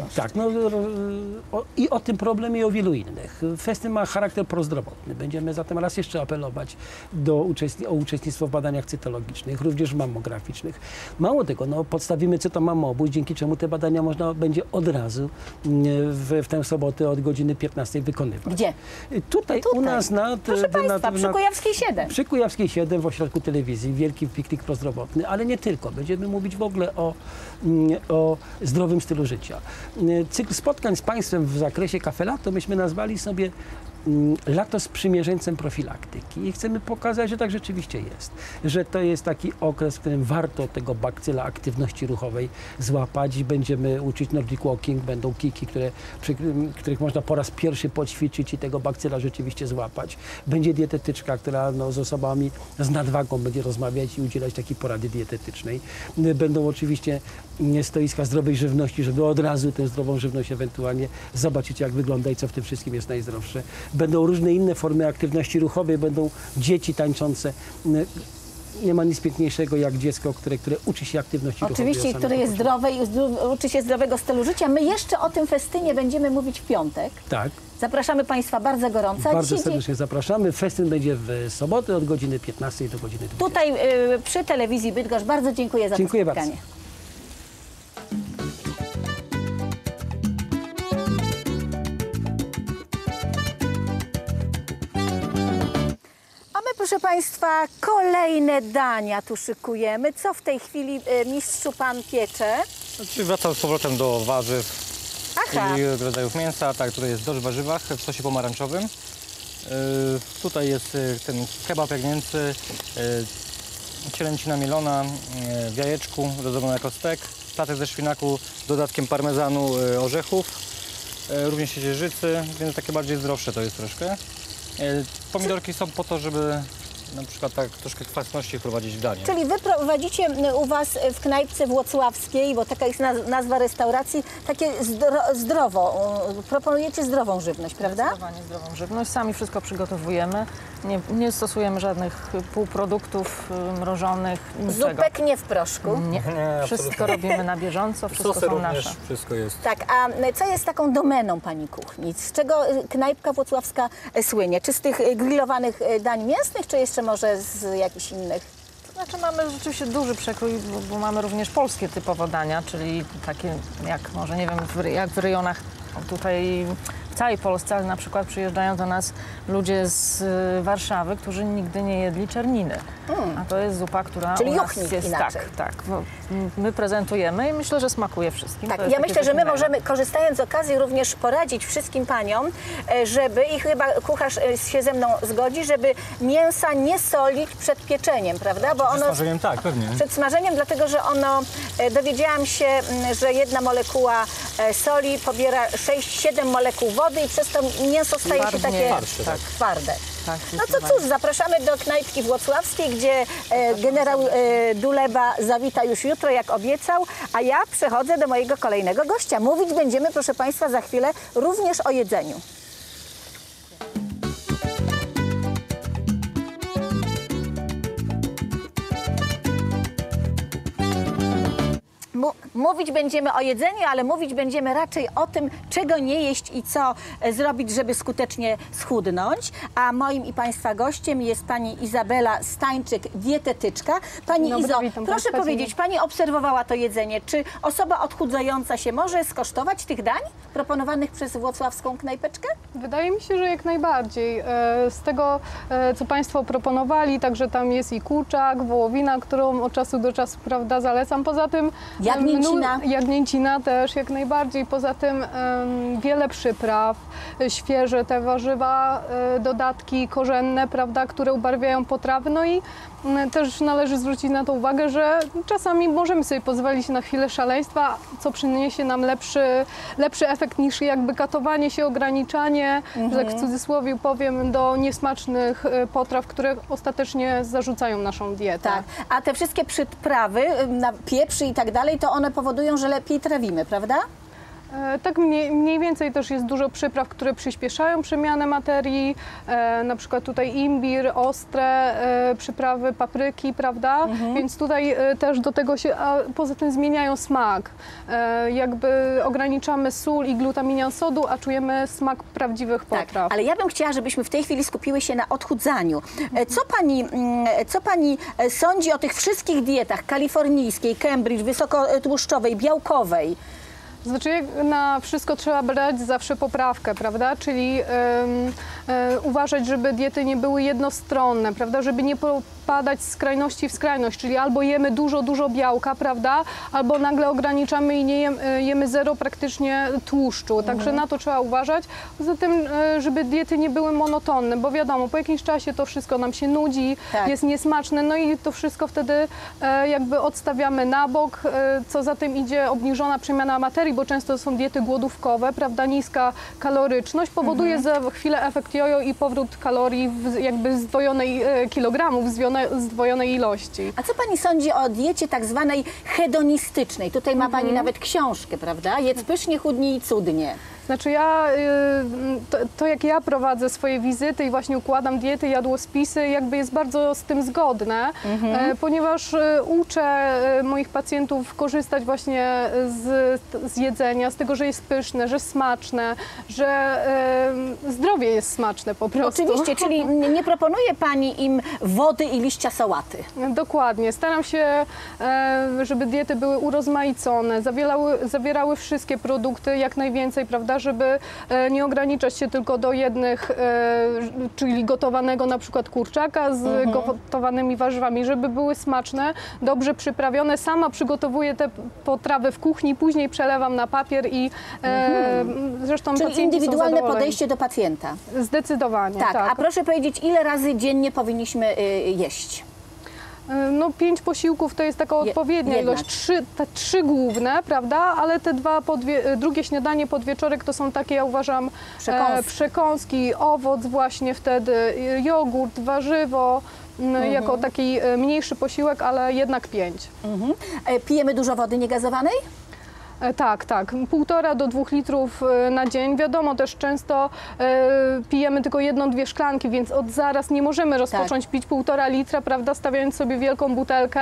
aktywność. Tak, no, i o tym problemie, i o wielu innych. Festyn ma charakter prozdrowotny. Będziemy zatem raz jeszcze apelować o uczestnictwo w badaniach cytologicznych, również mammograficznych. Mało tego, no, podstawimy cytomamobóz, dzięki czemu te badania można będzie od razu w tę sobotę od godziny 15 wykonywać. Gdzie? Tutaj. U nas Proszę Państwa, przy Kujawskiej 7. Przy Kujawskiej 7 w ośrodku telewizji, wielki piknik prozdrowotny, ale nie tylko. Będziemy mówić w ogóle o zdrowym stylu życia. Cykl spotkań z Państwem w zakresie Cafe Lato myśmy nazwali sobie Lato z sprzymierzeńcem profilaktyki i chcemy pokazać, że tak rzeczywiście jest. Że to jest taki okres, w którym warto tego bakcyla aktywności ruchowej złapać i będziemy uczyć Nordic Walking, będą kiki, których można po raz pierwszy poćwiczyć i tego bakcyla rzeczywiście złapać. Będzie dietetyczka, która z osobami z nadwagą będzie rozmawiać i udzielać takiej porady dietetycznej. Będą oczywiście stoiska zdrowej żywności, żeby od razu tę zdrową żywność ewentualnie zobaczyć, jak wygląda i co w tym wszystkim jest najzdrowsze. Będą różne inne formy aktywności ruchowej, będą dzieci tańczące. Nie ma nic piękniejszego jak dziecko, które uczy się aktywności ruchowej. Oczywiście, które jest zdrowe i uczy się zdrowego stylu życia. My jeszcze o tym festynie będziemy mówić w piątek. Tak. Zapraszamy Państwa bardzo gorąco. Bardzo serdecznie zapraszamy. Festyn będzie w sobotę od godziny 15 do godziny 20. Tutaj przy telewizji Bydgoszcz. Bardzo dziękuję za to spotkanie. Bardzo. Proszę Państwa, kolejne dania tu szykujemy. Co w tej chwili mistrzu Pan piecze? Znaczy wracam z powrotem do warzyw i rodzajów mięsa. Tak, tutaj jest dorsz w warzywach w sosie pomarańczowym. Tutaj jest ten kebab jagnięcy, cielęcina mielona w jajeczku, rozdrobiona jako stek, placek ze szpinaku z dodatkiem parmezanu, orzechów, również ciecierzycy, więc takie bardziej zdrowsze to jest troszkę. Pomidorki są po to, żeby na przykład tak troszkę kwasności wprowadzić w danie. Czyli wy prowadzicie u Was w knajpce włocławskiej, bo taka jest nazwa restauracji, takie proponujecie zdrową żywność, prawda? Zdecydowanie zdrową żywność. Sami wszystko przygotowujemy. Nie stosujemy żadnych półproduktów mrożonych, niczego. Zupek nie w proszku? Nie. Wszystko robimy na bieżąco, wszystko Sosy są nasze. Wszystko jest. Tak, a co jest taką domeną Pani kuchni? Z czego knajpka włocławska słynie? Czy z tych grillowanych dań mięsnych, czy jeszcze może z jakichś innych? Znaczy mamy rzeczywiście duży przekrój, bo mamy również polskie typowo dania, czyli takie jak może nie wiem, jak w rejonach tutaj w całej Polsce, ale na przykład przyjeżdżają do nas ludzie z Warszawy, którzy nigdy nie jedli czerniny. A to jest zupa, która czyli u nas jest inaczej. tak. My prezentujemy i myślę, że smakuje wszystkim. Tak, ja myślę, że my możemy, korzystając z okazji, również poradzić wszystkim paniom, żeby, i chyba kucharz się ze mną zgodzi, żeby mięsa nie solić przed pieczeniem, prawda? Bo Przed smażeniem, tak, pewnie. Przed smażeniem, dlatego że ono, dowiedziałam się, że jedna molekuła soli pobiera 6-7 molekuł wody i przez to mięso staje się takie twarde. Tak, no to cóż, zapraszamy do knajpki włocławskiej, gdzie generał Duleba zawita już jutro, jak obiecał, a ja przechodzę do mojego kolejnego gościa. Mówić będziemy, proszę Państwa, za chwilę również o jedzeniu. Mówić będziemy o jedzeniu, ale mówić będziemy raczej o tym, czego nie jeść i co zrobić, żeby skutecznie schudnąć. A moim i Państwa gościem jest Pani Izabela Stańczyk, dietetyczka. Pani Izo, proszę powiedzieć, Pani obserwowała to jedzenie. Czy osoba odchudzająca się może skosztować tych dań proponowanych przez włocławską knajpeczkę? Wydaje mi się, że jak najbardziej. Z tego, co Państwo proponowali, także tam jest i kurczak, wołowina, którą od czasu do czasu, prawda, zalecam. Poza tym jagnięcina też jak najbardziej. Poza tym wiele przypraw, świeże te warzywa, dodatki korzenne, prawda, które ubarwiają potrawy. No i też należy zwrócić na to uwagę, że czasami możemy sobie pozwolić na chwilę szaleństwa, co przyniesie nam lepszy efekt niż jakby katowanie się, ograniczanie, że tak w cudzysłowie powiem, do niesmacznych potraw, które ostatecznie zarzucają naszą dietę. Tak, a te wszystkie przyprawy, pieprz i tak dalej, to one powodują, że lepiej trawimy, prawda? Tak mniej więcej też jest dużo przypraw, które przyspieszają przemianę materii, na przykład tutaj imbir, ostre przyprawy, papryki, prawda? Więc tutaj też do tego się, a poza tym zmieniają smak. Jakby ograniczamy sól i glutaminian sodu, a czujemy smak prawdziwych potraw. Tak, ale ja bym chciała, żebyśmy w tej chwili skupiły się na odchudzaniu. Co pani sądzi o tych wszystkich dietach kalifornijskiej, Cambridge, wysokotłuszczowej, białkowej? Znaczy, na wszystko trzeba brać zawsze poprawkę, prawda? Czyli uważać, żeby diety nie były jednostronne, prawda? Żeby nie popadać z skrajności w skrajność, czyli albo jemy dużo białka, prawda? Albo nagle ograniczamy i nie jemy zero praktycznie tłuszczu. Także na to trzeba uważać. Poza tym, żeby diety nie były monotonne, bo wiadomo, po jakimś czasie to wszystko nam się nudzi, jest niesmaczne, no i to wszystko wtedy jakby odstawiamy na bok. Co za tym idzie, obniżona przemiana materii, bo często są diety głodówkowe, prawda, niska kaloryczność powoduje za chwilę efekt jojo i powrót kalorii jakby zdwojonej kilogramów, zdwojonej ilości. A co pani sądzi o diecie tak zwanej hedonistycznej? Tutaj ma pani nawet książkę, prawda? Jedz pysznie, chudnij i cudnie. Znaczy to jak ja prowadzę swoje wizyty i właśnie układam diety, jadłospisy, jakby jest bardzo z tym zgodne, ponieważ uczę moich pacjentów korzystać właśnie z jedzenia, z tego, że jest pyszne, że smaczne, że zdrowie jest smaczne po prostu. Oczywiście, czyli nie proponuje pani im wody i liścia sałaty. Dokładnie. Staram się, żeby diety były urozmaicone, zawierały wszystkie produkty, jak najwięcej, prawda, żeby nie ograniczać się tylko do jednych, czyli gotowanego na przykład kurczaka z gotowanymi warzywami, żeby były smaczne, dobrze przyprawione. Sama przygotowuję te potrawy w kuchni, później przelewam na papier i zresztą czyli pacjenci indywidualne są zadowoleni. podejście do pacjenta. Zdecydowanie, Tak. tak. A proszę powiedzieć, ile razy dziennie powinniśmy jeść? No 5 posiłków to jest taka odpowiednia jednak. ilość, te 3 główne, prawda, ale te drugie śniadanie, podwieczorek to są takie, ja uważam, przekąski, owoc właśnie wtedy, jogurt, warzywo, jako taki mniejszy posiłek, ale jednak 5. Pijemy dużo wody niegazowanej? Tak, 1,5 do 2 litrów na dzień. Wiadomo, też często pijemy tylko 1-2 szklanki, więc od zaraz nie możemy rozpocząć pić 1,5 litra, prawda, stawiając sobie wielką butelkę,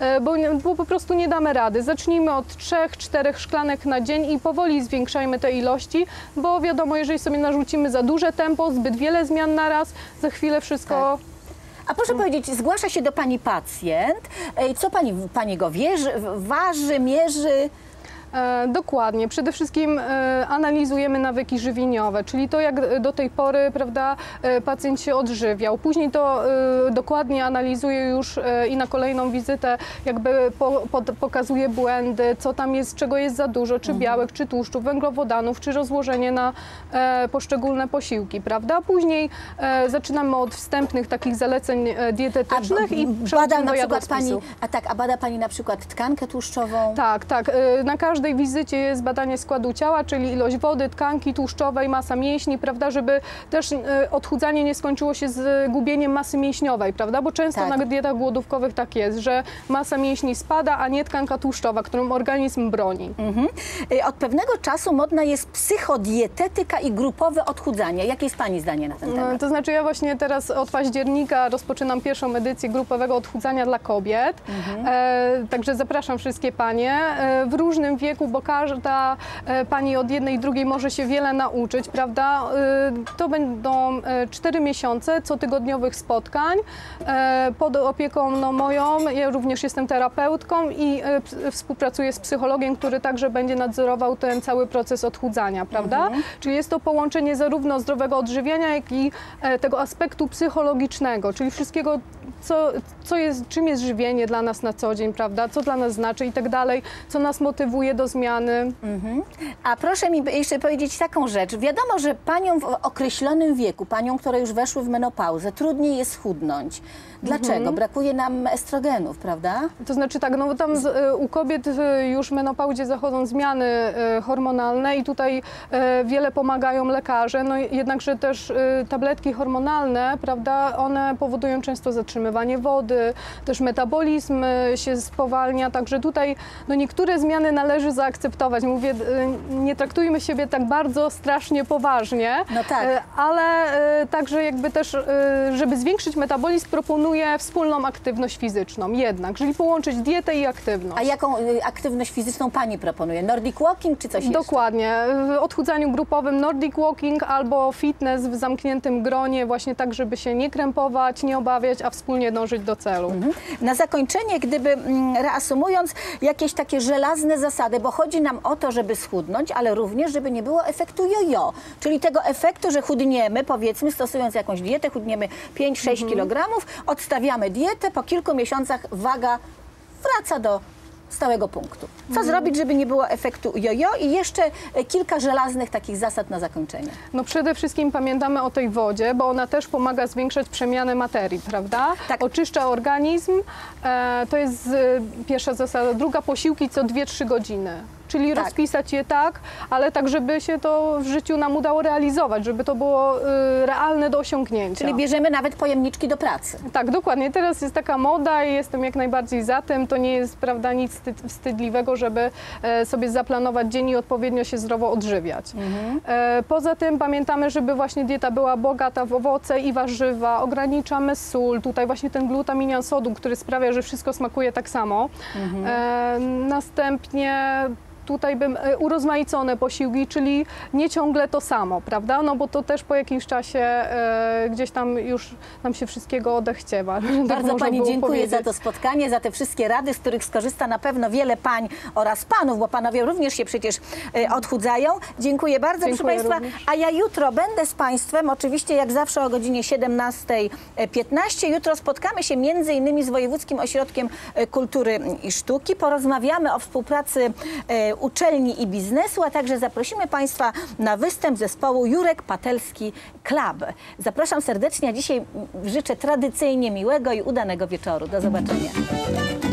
bo po prostu nie damy rady. Zacznijmy od 3-4 szklanek na dzień i powoli zwiększajmy te ilości, bo wiadomo, jeżeli sobie narzucimy za duże tempo, zbyt wiele zmian na raz, za chwilę wszystko... A proszę powiedzieć, zgłasza się do pani pacjent, co pani go waży, mierzy? Dokładnie. Przede wszystkim analizujemy nawyki żywieniowe, czyli to, jak do tej pory, prawda, pacjent się odżywiał. Później to dokładnie analizuje już i na kolejną wizytę jakby pokazuje błędy, co tam jest, czego jest za dużo, czy białek, czy tłuszczu, węglowodanów, czy rozłożenie na poszczególne posiłki, prawda? Później zaczynamy od wstępnych takich zaleceń dietetycznych i bada na do przykład pani, jadłospisu. a bada pani na przykład tkankę tłuszczową? Tak. Na każdej wizycie jest badanie składu ciała, czyli ilość wody, tkanki tłuszczowej, masa mięśni, prawda, żeby też odchudzanie nie skończyło się z gubieniem masy mięśniowej, prawda, bo często na dietach głodówkowych tak jest, że masa mięśni spada, a nie tkanka tłuszczowa, którą organizm broni. Od pewnego czasu modna jest psychodietetyka i grupowe odchudzanie. Jakie jest pani zdanie na ten temat? To znaczy ja właśnie teraz od października rozpoczynam pierwszą edycję grupowego odchudzania dla kobiet, także zapraszam wszystkie panie w różnym wieku, bo każda pani od jednej i drugiej może się wiele nauczyć, prawda? To będą 4 miesiące cotygodniowych spotkań pod opieką moją. Ja również jestem terapeutką i współpracuję z psychologiem, który także będzie nadzorował ten cały proces odchudzania, prawda? Czyli jest to połączenie zarówno zdrowego odżywiania, jak i tego aspektu psychologicznego, czyli wszystkiego, czym jest żywienie dla nas na co dzień, prawda? Co dla nas znaczy i tak dalej, co nas motywuje do zmiany. A proszę mi jeszcze powiedzieć taką rzecz. Wiadomo, że paniom w określonym wieku, paniom, które już weszły w menopauzę, trudniej jest schudnąć. Dlaczego? Brakuje nam estrogenów, prawda? To znaczy tak, no bo tam u kobiet już w menopauzie zachodzą zmiany hormonalne i tutaj wiele pomagają lekarze, no jednakże też tabletki hormonalne, prawda, one powodują często zatrzymywanie zatrzymywanie wody, też metabolizm się spowalnia, także tutaj no, niektóre zmiany należy zaakceptować. Mówię, nie traktujmy siebie tak bardzo strasznie poważnie, No tak. ale także jakby też, żeby zwiększyć metabolizm, proponuję wspólną aktywność fizyczną jednak, czyli połączyć dietę i aktywność. A jaką aktywność fizyczną pani proponuje? Nordic walking czy coś jeszcze? Dokładnie. W odchudzaniu grupowym Nordic walking albo fitness w zamkniętym gronie, właśnie tak, żeby się nie krępować, nie obawiać, a wspólnie dążyć do celu. Na zakończenie, gdyby reasumując, jakieś takie żelazne zasady, bo chodzi nam o to, żeby schudnąć, ale również, żeby nie było efektu jojo, czyli tego efektu, że chudniemy, powiedzmy, stosując jakąś dietę, chudniemy 5-6 kg, odstawiamy dietę, po kilku miesiącach waga wraca do stałego punktu. Co zrobić, żeby nie było efektu jojo? I jeszcze kilka żelaznych takich zasad na zakończenie. No przede wszystkim pamiętamy o tej wodzie, bo ona też pomaga zwiększać przemianę materii, prawda? Tak. Oczyszcza organizm, to jest pierwsza zasada. Druga, posiłki co 2-3 godziny. Czyli Tak. rozpisać je tak, ale tak, żeby się to w życiu nam udało realizować, żeby to było realne do osiągnięcia. Czyli bierzemy nawet pojemniczki do pracy. Tak, dokładnie. Teraz jest taka moda i jestem jak najbardziej za tym. To nie jest, prawda, nic wstydliwego, żeby sobie zaplanować dzień i odpowiednio się zdrowo odżywiać. Poza tym pamiętamy, żeby właśnie dieta była bogata w owoce i warzywa. Ograniczamy sól. Tutaj właśnie ten glutaminian sodu, który sprawia, że wszystko smakuje tak samo. Następnie tutaj bym urozmaicone posiłki, czyli nie ciągle to samo, prawda? No bo to też po jakimś czasie gdzieś tam już nam się wszystkiego odechciewa. Bardzo pani dziękuję za to spotkanie, za te wszystkie rady, z których skorzysta na pewno wiele pań oraz panów, bo panowie również się przecież odchudzają. Dziękuję bardzo, proszę Dziękuję państwa. również. A ja jutro będę z państwem, oczywiście jak zawsze o godzinie 17:15. Jutro spotkamy się między innymi z Wojewódzkim Ośrodkiem Kultury i Sztuki. Porozmawiamy o współpracy uczelni i biznesu, a także zaprosimy państwa na występ zespołu Jurek Patelski Club. Zapraszam serdecznie, a dzisiaj życzę tradycyjnie miłego i udanego wieczoru. Do zobaczenia.